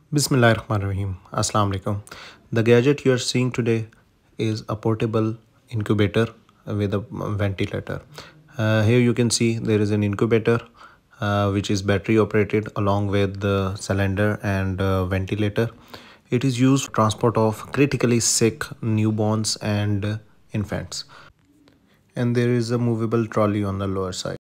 Bismillahirrahmanirrahim. Assalamu alaikum. The gadget you are seeing today is a portable incubator with a ventilator. Here you can see there is an incubator which is battery operated along with the cylinder and ventilator. It is used for transport of critically sick newborns and infants. And there is a movable trolley on the lower side.